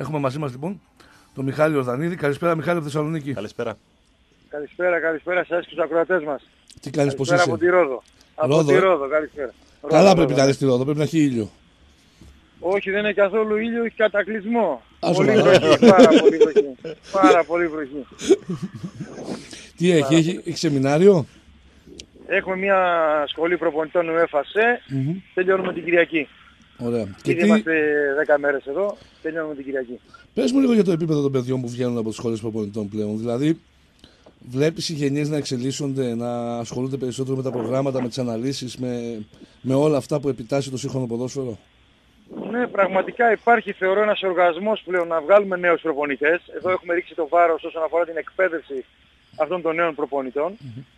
Έχουμε μαζί μας λοιπόν τον Μιχάλη Ορδανίδη. Καλησπέρα Μιχάλη από Θεσσαλονίκη. Καλησπέρα. Καλησπέρα σας και τους ακροατές μας. Τι κάνεις, πώς είσαι? Από τη Ρόδο. Από τη Ρόδο, καλησπέρα. Καλά πρέπει να είναι στη Ρόδο, πρέπει να έχει ήλιο. Όχι, δεν είναι καθόλου ήλιο, έχει κατακλυσμό. Πολύ βροχή, πάρα πολύ βροχή. Τι έχει σεμινάριο? Έχουμε μια σχολή προπονητών UEFA, τελειώνουμε την Κυριακή. Ωραία. Ήδη είμαστε 10 μέρες εδώ, τελειώνουμε την Κυριακή. Πες μου λίγο για το επίπεδο των παιδιών που βγαίνουν από τις σχολές προπονητών πλέον. Δηλαδή, βλέπεις οι γενιές να εξελίσσονται, να ασχολούνται περισσότερο με τα προγράμματα, με τις αναλύσεις, με όλα αυτά που επιτάσσει το σύγχρονο ποδόσφαιρο? Ναι, πραγματικά υπάρχει, θεωρώ, ένας οργασμός πλέον να βγάλουμε νέους προπονητές. Εδώ έχουμε ρίξει το βάρος όσον αφορά την εκπαίδευση αυτών των νέων προπονητών.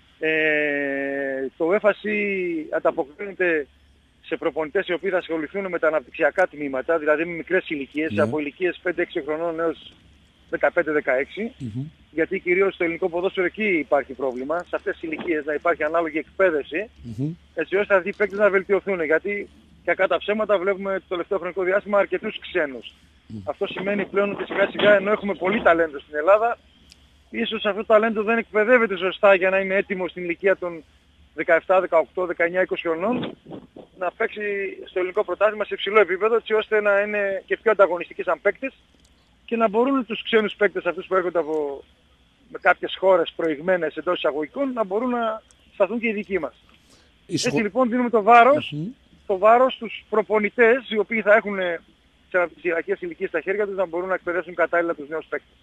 Το ΕΦΑΣ ανταποκρίνεται σε προπονητές οι οποίοι θα ασχοληθούν με τα αναπτυξιακά τμήματα, δηλαδή με μικρές ηλικίες, από ηλικίες 5-6 χρονών έως 15-16, γιατί κυρίως στο ελληνικό ποδόσφαιρο εκεί υπάρχει πρόβλημα, σε αυτές τις ηλικίες να υπάρχει ανάλογη εκπαίδευση, έτσι ώστε αυτοί οι παίκτες να βελτιωθούν, γιατί κακά τα ψέματα βλέπουμε το τελευταίο χρονικό διάστημα αρκετούς ξένους. Αυτό σημαίνει πλέον ότι σιγά σιγά, ενώ έχουμε πολύ ταλέντο στην Ελλάδα, ίσως αυτό το ταλέντο δεν εκπαιδεύεται σωστά για να είναι έτοιμο στην ηλικία των 17, 18, 19, 20 χρονών να παίξει στο ελληνικό πρωτάθλημα σε υψηλό επίπεδο, έτσι ώστε να είναι και πιο ανταγωνιστικοί σαν παίκτες και να μπορούν τους ξένους παίκτες αυτούς που έρχονται με κάποιες χώρες προηγμένες εντός εισαγωγικών να μπορούν να σταθούν και οι δικοί μας. Έτσι λοιπόν δίνουμε το βάρος στους προπονητές οι οποίοι θα έχουν σε αναπτυξιακές ηλικίες στα χέρια τους να μπορούν να εκπαιδεύσουν κατάλληλα τους νέους παίκτες.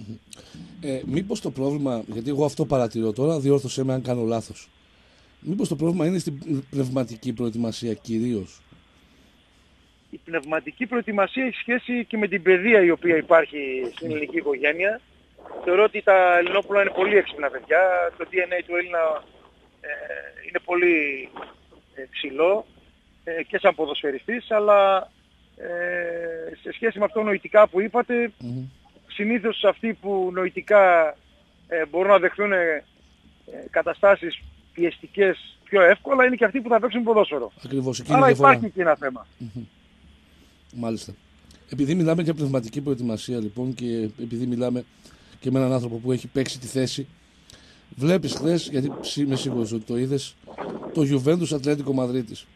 Μήπως το πρόβλημα, γιατί εγώ αυτό παρατηρώ τώρα, διόρθωσέ με αν κάνω λάθος. Μήπως το πρόβλημα είναι στην πνευματική προετοιμασία κυρίως? Η πνευματική προετοιμασία έχει σχέση και με την παιδεία η οποία υπάρχει στην ελληνική οικογένεια. Θεωρώ ότι τα Ελληνόπουλα είναι πολύ έξυπνα παιδιά. Το DNA του Έλληνα είναι πολύ ψηλό και σαν ποδοσφαιριστής, αλλά σε σχέση με αυτό νοητικά που είπατε, συνήθως αυτοί που νοητικά μπορούν να δεχθούν καταστάσεις πιεστικές πιο εύκολα είναι και αυτοί που θα παίξουν ποδόσφαιρο. Ακριβώς. Άρα υπάρχει και ένα θέμα. Μάλιστα. Επειδή μιλάμε για πνευματική προετοιμασία λοιπόν και επειδή μιλάμε και με έναν άνθρωπο που έχει παίξει τη θέση, βλέπεις χθες, γιατί είμαι σίγουρος ότι το είδες, το Juventus Ατλέτικο Μαδρίτης.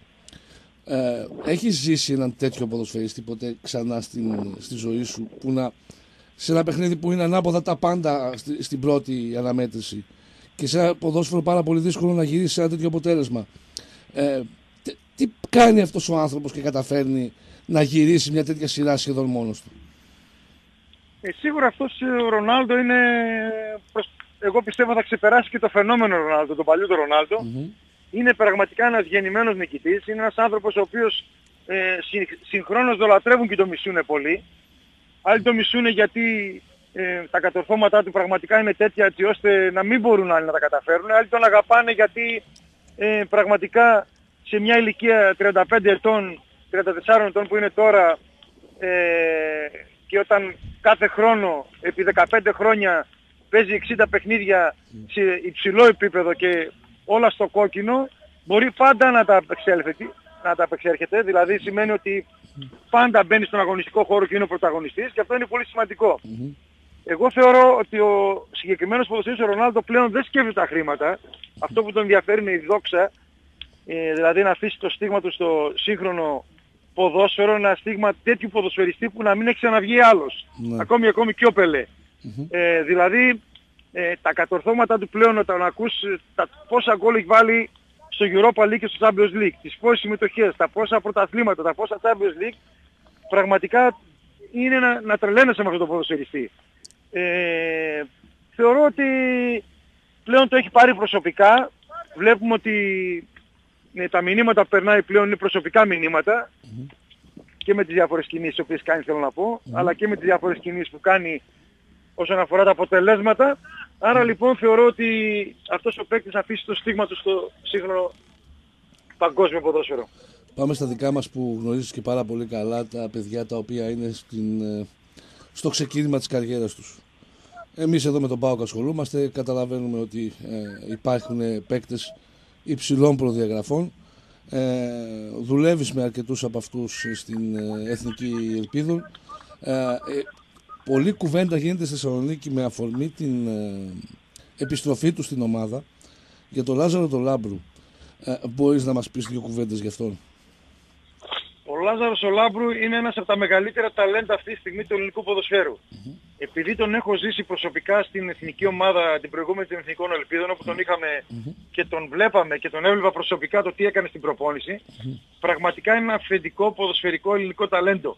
Έχεις ζήσει έναν τέτοιο ποδοσφαιριστή ποτέ ξανά στη ζωή σου, που σε ένα παιχνίδι που είναι ανάποδα τα πάντα στην πρώτη αναμέτρηση και σε ένα ποδόσφαιρο πάρα πολύ δύσκολο να γυρίσει σε ένα τέτοιο αποτέλεσμα? Τι κάνει αυτός ο άνθρωπος και καταφέρνει να γυρίσει μια τέτοια σειρά σχεδόν μόνος του? Σίγουρα αυτός ο Ρονάλντο είναι, εγώ πιστεύω θα ξεπεράσει και το φαινόμενο Ρονάλντο, τον παλιό του Ρονάλντο. Είναι πραγματικά ένας γεννημένος νικητής, είναι ένας άνθρωπος ο οποίος συγχρόνως το λατρεύουν και το μισούνε πολύ. Άλλοι το μισούνε γιατί τα κατορθώματά του πραγματικά είναι τέτοια έτσι ώστε να μην μπορούν άλλοι να τα καταφέρουν. Άλλοι τον αγαπάνε γιατί πραγματικά σε μια ηλικία 35 ετών, 34 ετών που είναι τώρα και όταν κάθε χρόνο επί 15 χρόνια παίζει 60 παιχνίδια σε υψηλό επίπεδο και όλα στο κόκκινο, μπορεί πάντα να τα απεξέρχεται, δηλαδή σημαίνει ότι πάντα μπαίνει στον αγωνιστικό χώρο και είναι ο πρωταγωνιστής και αυτό είναι πολύ σημαντικό. Εγώ θεωρώ ότι ο συγκεκριμένος ποδοσφαιριστής ο Ρονάλντο πλέον δεν σκέφτεται τα χρήματα. Αυτό που τον ενδιαφέρει είναι η δόξα, δηλαδή να αφήσει το στίγμα του στο σύγχρονο ποδόσφαιρο, ένα στίγμα τέτοιου ποδοσφαιριστή που να μην έχει ξαναβγεί άλλος. Ακόμη και ο Πελέ. Δηλαδή τα κατορθώματα του πλέον όταν ακούς πόσα γκολ έχει βάλει στο Europa League και στο Champions League, τις πόσες συμμετοχές, τα πόσα πρωταθλήματα, τα πόσα Champions League, πραγματικά είναι να τρελαίνεσαι με αυτό το ποδοσφαιριστή. Θεωρώ ότι πλέον το έχει πάρει προσωπικά. Βλέπουμε ότι τα μηνύματα που περνάει πλέον είναι προσωπικά μηνύματα και με τις διάφορες κινήσεις τις οποίες κάνει, θέλω να πω, αλλά και με τις διάφορες κινήσεις που κάνει όσον αφορά τα αποτελέσματα. Άρα λοιπόν θεωρώ ότι αυτός ο παίκτης αφήσει το στίγμα του στο σύγχρονο παγκόσμιο ποδόσφαιρο. Πάμε στα δικά μας που γνωρίζεις και πάρα πολύ καλά, τα παιδιά τα οποία είναι στο ξεκίνημα της καριέρας τους. Εμείς εδώ με τον ΠΑΟΚ ασχολούμαστε, καταλαβαίνουμε ότι υπάρχουν παίκτες υψηλών προδιαγραφών. Δουλεύεις με αρκετούς από αυτούς στην Εθνική Ελπίδων. Πολλή κουβέντα γίνεται στη Θεσσαλονίκη με αφορμή την επιστροφή του στην ομάδα για τον Λάζαρο τον Λάμπρου. Μπορείς να μας πεις δύο κουβέντες γι' αυτόν? Ο Λάζαρος ο Λάμπρου είναι ένας από τα μεγαλύτερα ταλέντα αυτή τη στιγμή του ελληνικού ποδοσφαίρου. Επειδή τον έχω ζήσει προσωπικά στην εθνική ομάδα την προηγούμενη των Εθνικών Ελπίδων, όπου τον είχαμε και τον βλέπαμε και τον έβλεπα προσωπικά το τι έκανε στην προπόνηση, πραγματικά είναι ένα αυθεντικό ποδοσφαιρικό ελληνικό ταλέντο.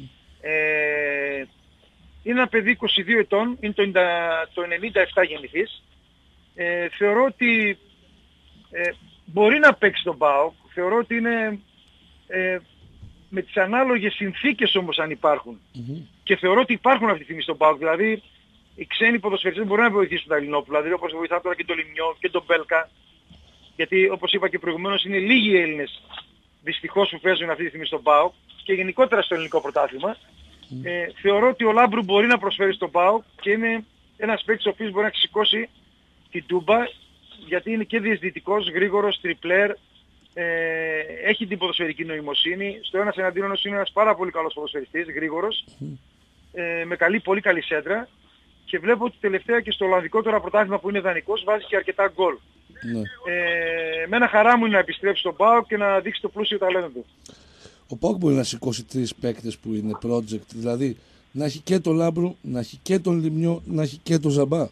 Είναι ένα παιδί 22 ετών, είναι το 97 γεννηθής. Θεωρώ ότι μπορεί να παίξει τον ΠΑΟΚ, θεωρώ ότι είναι με τις ανάλογες συνθήκες όμως αν υπάρχουν. Και θεωρώ ότι υπάρχουν αυτή τη στιγμή στον ΠΑΟΚ. Δηλαδή οι ξένοι ποδοσφαιριστές μπορούν να βοηθήσουν τα Ελληνόπουλα, δηλαδή όπως βοηθά τώρα και τον Λιμιό και τον Μπέλκα. Γιατί όπως είπα και προηγουμένως είναι λίγοι οι Έλληνες δυστυχώς που παίζουν αυτή τη στιγμή στον ΠΑΟΚ και γενικότερα στο ελληνικό πρωτάθλημα. Θεωρώ ότι ο Λάμπρου μπορεί να προσφέρει στον ΠΑΟΚ και είναι ένας παίκτης ο οποίος μπορεί να σηκώσει την τούμπα, γιατί είναι και διαισθητικός, γρήγορος, τριπλέρ, έχει την ποδοσφαιρική νοημοσύνη. Στο ένας εναντίον είναι ένας πάρα πολύ καλός ποδοσφαιριστής, γρήγορος, με πολύ καλή σέντρα, και βλέπω ότι τελευταία και στο Ολλανδικό τώρα πρωτάθλημα που είναι δανεικός βάζει και αρκετά γκολ. Εμένα χαρά μου είναι να επιστρέψει στον ΠΑΟΚ και να δείξει το πλούσιο ταλέντο του. Ο ΠΑΟΚ μπορεί να σηκώσει τρεις παίκτες που είναι project, δηλαδή να έχει και τον Λάμπρου, να έχει και τον Λιμιό, να έχει και τον Ζαμπά.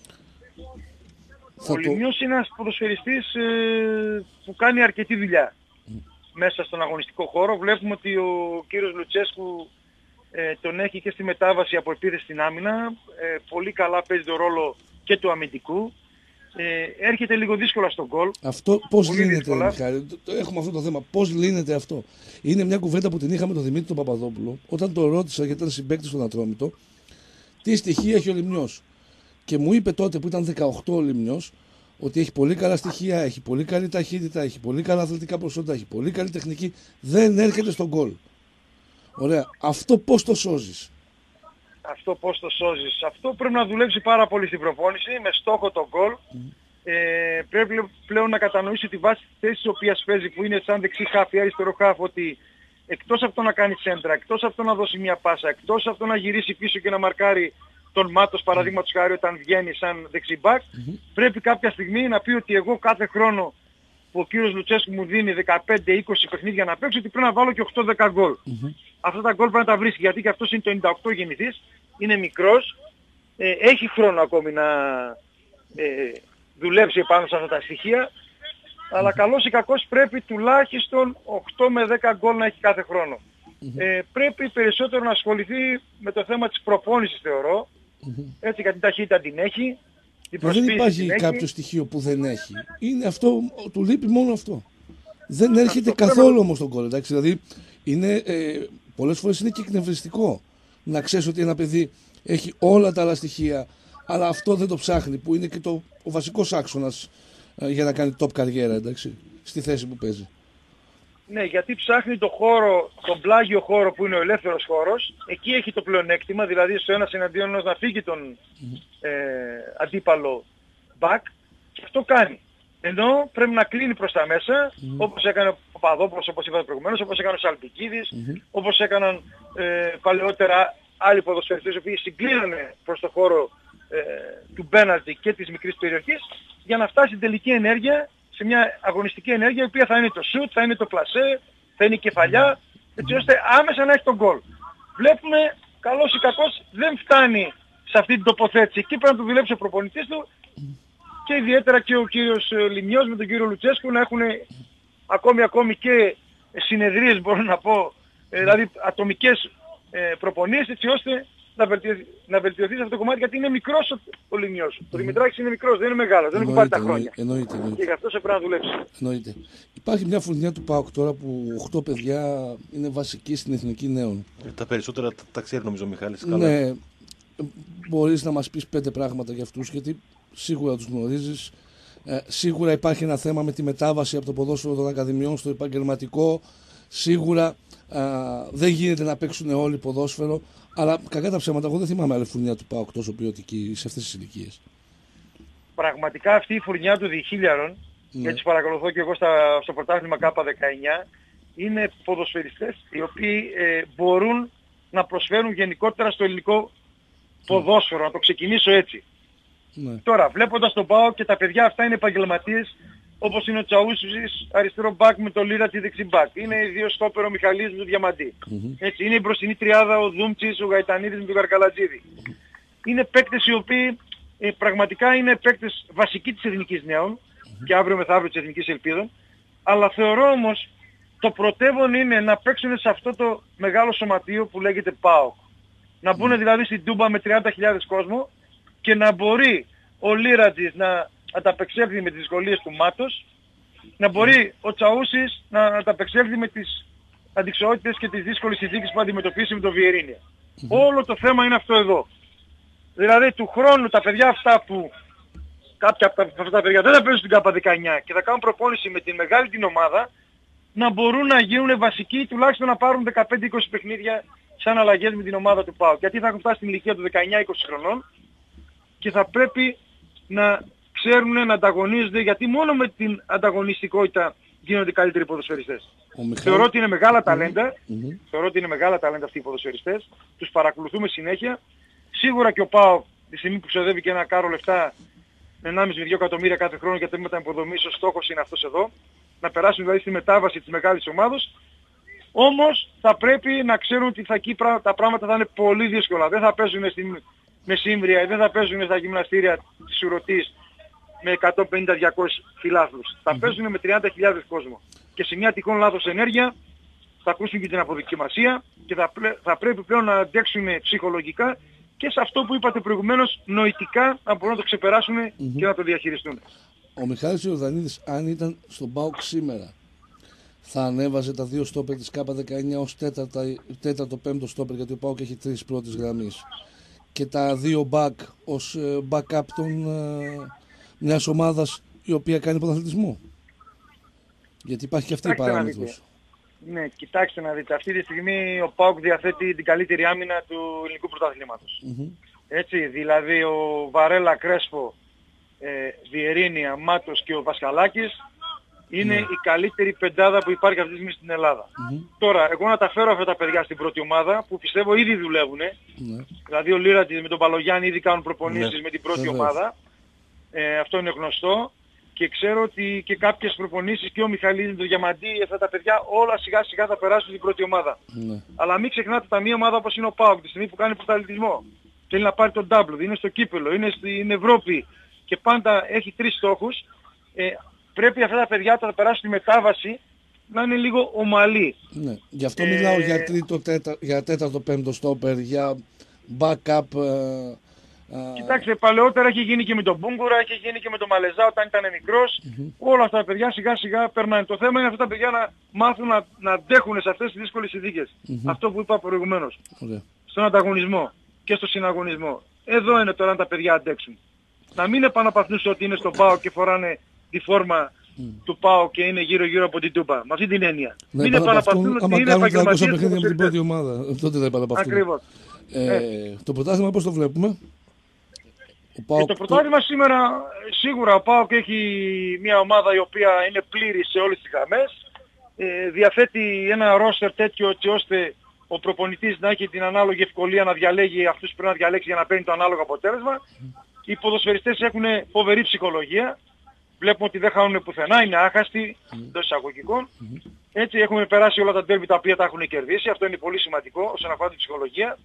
Ο Λιμιός είναι ένας ποδοσφαιριστής που κάνει αρκετή δουλειά μέσα στον αγωνιστικό χώρο. Βλέπουμε ότι ο κύριος Λουτσέσκου τον έχει και στη μετάβαση από επίθεση στην άμυνα. Πολύ καλά παίζει τον ρόλο και του αμυντικού. Έρχεται λίγο δύσκολα στον γκολ. Αυτό πώς λύνεται, Μιχάλη? Έχουμε αυτό το θέμα. Πώς λύνεται αυτό? Είναι μια κουβέντα που την είχαμε τον Δημήτρη τον Παπαδόπουλο όταν τον ρώτησα, γιατί ήταν συμπαίκτης στον Ατρόμητο, τι στοιχεία έχει ο Λιμιός. Και μου είπε τότε που ήταν 18 ο Λιμιός ότι έχει πολύ καλά στοιχεία, έχει πολύ καλή ταχύτητα, έχει πολύ καλά αθλητικά προσόντα, έχει πολύ καλή τεχνική. Δεν έρχεται στον γκολ. Ωραία. Αυτό πώς το σώζεις? Αυτό πώς το σώζεις? Αυτό πρέπει να δουλέψει πάρα πολύ στην προπόνηση με στόχο το γκολ. Πρέπει πλέον να κατανοήσει τη βάση της θέσης της οποίας παίζει, που είναι σαν δεξί χάφ ή αριστερό χάφ, ότι εκτός από το να κάνει σέντρα, εκτός από το να δώσει μια πάσα, εκτός από το να γυρίσει πίσω και να μαρκάρει τον Μάτος παραδείγματος χάρη όταν βγαίνει σαν δεξιμπάκ, πρέπει κάποια στιγμή να πει ότι εγώ κάθε χρόνο που ο κύριος Λουτσέσκου μου δίνει 15-20 παιχνίδια να παίξω, ότι πρέπει να βάλω και 8-10 γκολ. Αυτά τα γκολ πρέπει να τα βρίσκει, γιατί και αυτός είναι το 98 γεννηθής, είναι μικρός, έχει χρόνο ακόμη να δουλέψει επάνω σε αυτά τα στοιχεία, αλλά καλώς ή κακώς πρέπει τουλάχιστον 8 με 10 γκολ να έχει κάθε χρόνο. Πρέπει περισσότερο να ασχοληθεί με το θέμα της προπόνησης, θεωρώ, έτσι, γιατί την ταχύτητα την έχει. Δεν υπάρχει κάποιο στοιχείο που δεν έχει. Είναι αυτό, του λείπει μόνο αυτό. Δεν έρχεται καθόλου όμως τον γκολ, εντάξει. Δηλαδή, πολλές φορές είναι και εκνευριστικό να ξέρεις ότι ένα παιδί έχει όλα τα άλλα στοιχεία, αλλά αυτό δεν το ψάχνει, που είναι και ο βασικός άξονας για να κάνει top καριέρα, εντάξει, στη θέση που παίζει. Ναι, γιατί ψάχνει το χώρο, τον πλάγιο χώρο που είναι ο ελεύθερος χώρος. Εκεί έχει το πλεονέκτημα, δηλαδή στο ένας εναντίον ενός να φύγει τον αντίπαλο back, και αυτό κάνει. Ενώ πρέπει να κλείνει προς τα μέσα, όπως έκανε ο Παπαδόπουλος, όπως είπατε προηγουμένως, όπως έκανε ο Σαλπικίδης, όπως έκαναν παλαιότερα άλλοι ποδοσφαιριστές, οι οποίοι συγκλίνανε προς το χώρο του πέναλτι και της μικρής περιοχής, για να φτάσει στην τελική ενέργεια, σε μια αγωνιστική ενέργεια, η οποία θα είναι το shoot, θα είναι το πλασέ, θα είναι η κεφαλιά, έτσι ώστε άμεσα να έχει τον γκολ. Βλέπουμε, καλώς ή κακώς, δεν φτάνει σε αυτή την τοποθέτηση. Εκεί πρέπει να το δουλέψει ο προπονητής του, και ιδιαίτερα και ο κύριος Λιμιός με τον κύριο Λουτσέσκου να έχουν ακόμη και συνεδρίες, μπορώ να πω, δηλαδή ατομικές προπονήσεις, έτσι ώστε να βελτιωθεί σε αυτό το κομμάτι, γιατί είναι μικρός ο Λιμιός. Ο Δημητράκης είναι μικρός, δεν είναι μεγάλος, δεν έχουν πάρει τα χρόνια. Εννοείται. Και γι' αυτό σε πρέπει να δουλέψει. Εννοείται. Υπάρχει μια φουρνιά του ΠΑΟΚ τώρα που 8 παιδιά είναι βασικοί στην Εθνική Νέων. Τα περισσότερα τα ξέρει νομίζω ο Μιχάλης. Ναι, μπορείς να μας πεις 5 πράγματα για αυτούς, γιατί σίγουρα τους γνωρίζεις. Σίγουρα υπάρχει ένα θέμα με τη μετάβαση από το ποδόσφαιρο των ακαδημιών στο επαγγελματικό. Σίγουρα δεν γίνεται να παίξουν όλοι ποδόσφαιρο. Αλλά κακά τα ψέματα, εγώ δεν θυμάμαι άλλη φουρνιά του ΠΑΟΚ τόσο ποιοτική σε αυτές τις ηλικίες. Πραγματικά αυτή η φουρνιά του διχίλιαρων, γιατί τις παρακολουθώ και εγώ στο πρωτάθλημα K19, είναι ποδοσφαιριστές οι οποίοι μπορούν να προσφέρουν γενικότερα στο ελληνικό ποδόσφαιρο. Να το ξεκινήσω έτσι. Ναι. Τώρα, βλέποντας τον ΠΑΟΚ και τα παιδιά αυτά είναι επαγγελματίες, όπως είναι ο Τσαούσης αριστερό μπακ με το Λίρατζι δεξί μπακ. Είναι οι δύο στόπερ, ο Μιχαλής με το Διαμαντή. Έτσι, είναι η μπροστινή τριάδα, ο Δούμτσης, ο Γαϊτανίδης με τον Καρκαλατζίδη. Είναι παίκτες οι οποίοι πραγματικά είναι παίκτες βασικοί της Εθνικής Νέων και αύριο μεθαύριο της Εθνικής Ελπίδων. Αλλά θεωρώ όμως το πρωτεύον είναι να παίξουν σε αυτό το μεγάλο σωματείο που λέγεται ΠΑΟΚ. Να μπουν δηλαδή στην Τούμπα με 30.000 κόσμο και να μπορεί ο Λίρατζης να ανταπεξέλθει με τις δυσκολίες του Μάτος, να μπορεί ο Τσαούσης να ανταπεξέλθει με τις αντικσοότητες και τις δύσκολες συνθήκες που αντιμετωπίσει με το Βιερίνια. Όλο το θέμα είναι αυτό εδώ. Δηλαδή του χρόνου τα παιδιά αυτά που κάποια από αυτά τα παιδιά δεν θα παίζουν στην ΚΑΠΑ 19 και θα κάνουν προπόνηση με την μεγάλη την ομάδα, να μπορούν να γίνουν βασικοί, τουλάχιστον να πάρουν 15-20 παιχνίδια σαν αλλαγές με την ομάδα του ΠΑΟΚ. Γιατί θα έχουν φτάσει στην ηλικία του 19-20 χρονών και θα πρέπει να ξέρουν να ανταγωνίζονται, γιατί μόνο με την ανταγωνιστικότητα γίνονται καλύτεροι ποδοσφαιριστές. Θεωρώ ότι είναι μεγάλα ταλέντα, θεωρώ ότι είναι μεγάλα ταλέντα αυτοί οι ποδοσφαιριστές, τους παρακολουθούμε συνέχεια. Σίγουρα και ο ΠΑΟΚ τη στιγμή που ξοδεύει και ένα κάρο λεφτά 1,5 με 2 εκατομμύρια κάθε χρόνο για τμήματα υποδομής, ο στόχος είναι αυτός εδώ, να περάσουν δηλαδή στη μετάβαση της μεγάλης ομάδος. Όμως θα πρέπει να ξέρουν ότι εκεί τα πράγματα θα είναι πολύ δύσκολα. Δεν θα παίζουν στην μεσήμβρια, δεν θα παίζουν στα γυμναστήρια της Ουρωτής με 150-200 φιλάθλους. Θα παίζουν με 30.000 κόσμο. Και σε μια τυχόν λάθος ενέργεια θα ακούσουν και την αποδοκιμασία και θα πρέπει πλέον να αντέξουν ψυχολογικά και σε αυτό που είπατε προηγουμένως νοητικά να μπορούν να το ξεπεράσουν και να το διαχειριστούν. Ο Μιχάλης Ιορδανίδης, αν ήταν στον ΠΑΟΚ σήμερα, θα ανέβαζε τα δύο στόπερ της ΚΑΠΑ 19 ως τέταρτο-πέμπτο στόπερ, γιατί ο ΠΑΟΚ έχει 3 πρώτης γραμμής, και τα δύο μπακ ως backup μιας ομάδας η οποία κάνει πρωταθλητισμό. Γιατί υπάρχει και αυτή η παράμετρος. Ναι, κοιτάξτε να δείτε. Αυτή τη στιγμή ο ΠΑΟΚ διαθέτει την καλύτερη άμυνα του ελληνικού πρωταθλήματος. Έτσι, δηλαδή ο Βαρέλα, Κρέσπο, Βιερίνια, Μάτος και ο Βασκαλάκης είναι η καλύτερη πεντάδα που υπάρχει αυτή τη στιγμή στην Ελλάδα. Τώρα, εγώ να τα φέρω αυτά τα παιδιά στην πρώτη ομάδα που πιστεύω ήδη δουλεύουν. Δηλαδή ο Λίρατζης με τον Παλογιάννη ήδη κάνουν προπονήσεις με την πρώτη ομάδα. Αυτό είναι γνωστό. Και ξέρω ότι και κάποιες προπονήσεις και ο Μιχαλής με τον Διαμαντή, αυτά τα παιδιά όλα σιγά σιγά θα περάσουν στην πρώτη ομάδα. Αλλά μην ξεχνάτε τα μία ομάδα όπως είναι ο ΠΑΟΚ, τη στιγμή που κάνει πρωταθλητισμό. Θέλει να πάρει τον double, είναι στο κύπελο, είναι στην Ευρώπη και πάντα έχει 3 στόχους. Πρέπει αυτά τα παιδιά όταν θα περάσουν τη μετάβαση να είναι λίγο ομαλοί. Ναι. Γι' αυτό μιλάω για τέταρτο-πέμπτο στόπερ, για backup. Κοιτάξτε, παλαιότερα έχει γίνει και με τον Μπούγκουρα, έχει γίνει και με τον Μαλεζά όταν ήταν μικρός. Όλα αυτά τα παιδιά σιγά σιγά περνάνε. Το θέμα είναι αυτά τα παιδιά να μάθουν να αντέχουν σε αυτές τις δύσκολες συνθήκες. Αυτό που είπα προηγουμένως. Στον ανταγωνισμό και στο συναγωνισμό. Εδώ είναι τώρα αν τα παιδιά αντέξουν. Να μην επαναπαυθούν ότι είναι στο ΠΑΟ και φοράνε τη φόρμα του ΠΑΟ και είναι γύρω-γύρω από την Τούμπα. Με αυτή την έννοια. Μην επαναπαυθούν ότι είναι επαγγελματίες παιχνίδια με την πρώτη ομάδα. Τότε θα επαναπαυθούν. Ακριβώς. Το πρωτάθλημα πώς το βλέπουμε? Το πρωτάθλημα σήμερα σίγουρα ο ΠΑΟΚ έχει μια ομάδα η οποία είναι πλήρη σε όλες τις γραμμές. Διαθέτει ένα ρόστερ τέτοιο έτσι ώστε ο προπονητής να έχει την ανάλογη ευκολία να διαλέγει αυτούς που πρέπει να διαλέξει για να παίρνει το ανάλογο αποτέλεσμα. Οι ποδοσφαιριστές έχουν φοβερή ψυχολογία. Βλέπουμε ότι δεν χάνουν πουθενά, είναι άχαστοι εντός εισαγωγικών. Έτσι έχουμε περάσει όλα τα ντέρμπι τα οποία τα έχουν κερδίσει. Αυτό είναι πολύ σημαντικό όσον αφορά την ψυχολογία.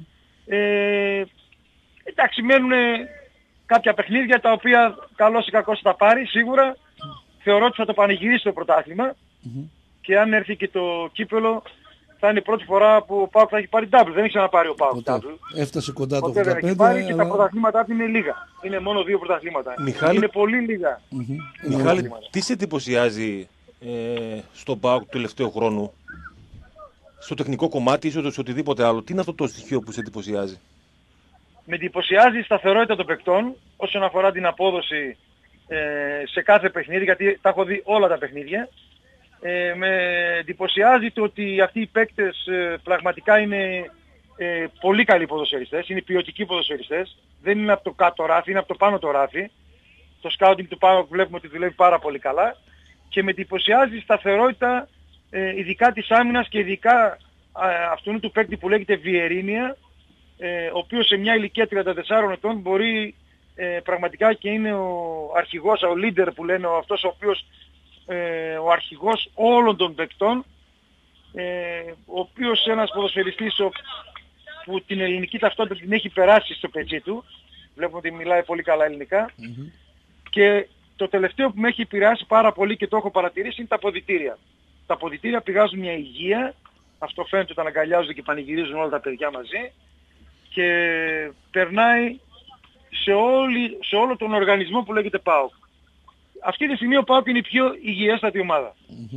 Εντάξει, μένουν κάποια παιχνίδια τα οποία καλώς ή κακώς θα τα πάρει σίγουρα. Θεωρώ ότι θα το πανηγυρίσει το πρωτάθλημα και αν έρθει και το κύπελο θα είναι η πρώτη φορά που ο ΠΑΟΚ θα έχει πάρει double. Δεν έχει ξαναπάρει ο ΠΑΟΚ double. Έφτασε κοντά το 85. Δεν έχει πάρει και τα πρωταθλήματά του είναι λίγα. Είναι μόνο 2 πρωταθλήματα. Μιχάλη, είναι πολύ λίγα. Μιχάλη, τι σε εντυπωσιάζει στον ΠΑΟΚ του τελευταίου χρόνου? Στο τεχνικό κομμάτι, ίσως σε οτιδήποτε άλλο. Τι είναι αυτό το στοιχείο που σε εντυπωσιάζει? Με εντυπωσιάζει η σταθερότητα των παικτών όσον αφορά την απόδοση σε κάθε παιχνίδι, γιατί τα έχω δει όλα τα παιχνίδια. Με εντυπωσιάζει το ότι αυτοί οι παίκτες πραγματικά είναι πολύ καλοί ποδοσφαιριστές, είναι ποιοτικοί ποδοσφαιριστές. Δεν είναι από το κάτω ράφι, είναι από το πάνω το ράφι. Το σκάουτινγκ του ΠΑΟΚ βλέπουμε ότι δουλεύει πάρα πολύ καλά. Και με εντυπωσιάζει η σταθερότητα ειδικά της άμυνας και ειδικά αυτού του παίκτη που λέγεται Βιερίνια, ο οποίος σε μια ηλικία 34 ετών μπορεί πραγματικά και είναι ο αρχηγός, ο leader που λένε, αυτός ο οποίος ο αρχηγός όλων των παικτών, ο οποίος ένας ποδοσφαιριστής που την ελληνική ταυτότητα την έχει περάσει στο πετσί του, βλέπουμε ότι μιλάει πολύ καλά ελληνικά, και το τελευταίο που με έχει επηρεάσει πάρα πολύ και το έχω παρατηρήσει είναι τα αποδυτήρια. Τα αποδυτήρια πηγάζουν μια υγεία, αυτό φαίνεται όταν αγκαλιάζονται και πανηγυρίζουν όλα τα παιδιά μαζί, και περνάει σε όλο τον οργανισμό που λέγεται ΠΑΟΚ. Αυτή τη στιγμή ο ΠΑΟΚ είναι η πιο υγιέστατη ομάδα.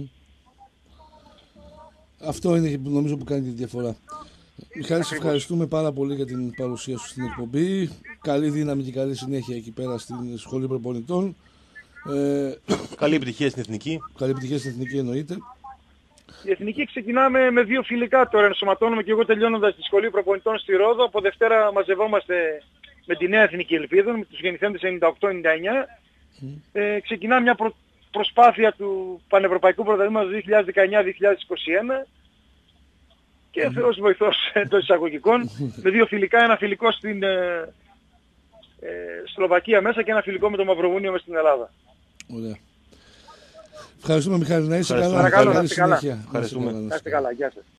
Αυτό είναι που νομίζω που κάνει τη διαφορά. Μιχάλη, σε ευχαριστούμε πάρα πολύ για την παρουσία σου στην εκπομπή. Καλή δύναμη και καλή συνέχεια εκεί πέρα στην Σχολή Προπονητών. Καλή επιτυχία στην Εθνική. Καλή επιτυχία στην Εθνική, εννοείται. Η Εθνική ξεκινάμε με 2 φιλικά τώρα. Ενσωματώνουμε και εγώ τελειώνοντας τη Σχολή Προπονητών στη Ρόδο. Από Δευτέρα μαζευόμαστε με τη νέα Εθνική Ελπίδων, με τους γεννηθέντες 98-99. Ξεκινά μια προσπάθεια του Πανευρωπαϊκού Πρωταθλήματος 2019-2021. Και Θεός βοηθός εντός εισαγωγικών, με 2 φιλικά, ένα φιλικό στην Σλοβακία μέσα και ένα φιλικό με το Μαυροβούνιο μέσα στην Ελλάδα. Ωραία. Ευχαριστούμε, Μιχάλη, να είσαι καλά. Παρακαλώ, Καλή να είστε καλά. συνέχεια. Ευχαριστούμε. Να είστε καλά, γεια σας.